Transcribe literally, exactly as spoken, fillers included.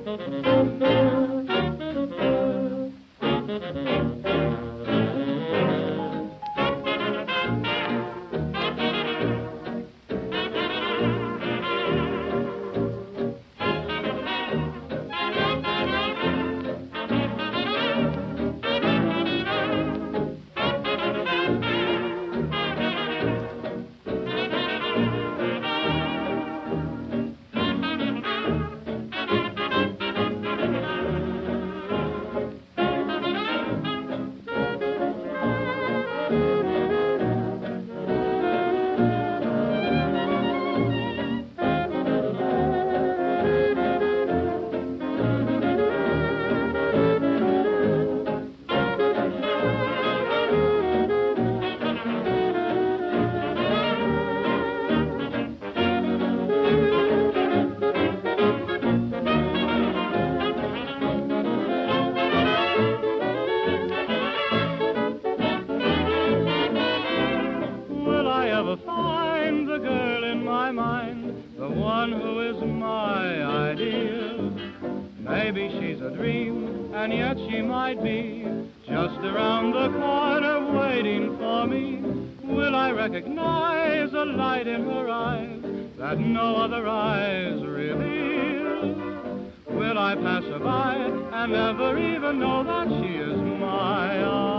Find the girl in my mind, the one who is my ideal. Maybe she's a dream, and yet she might be just around the corner waiting for me. Will I recognize a light in her eyes that no other eyes reveal? Will I pass her by and never even know that she is my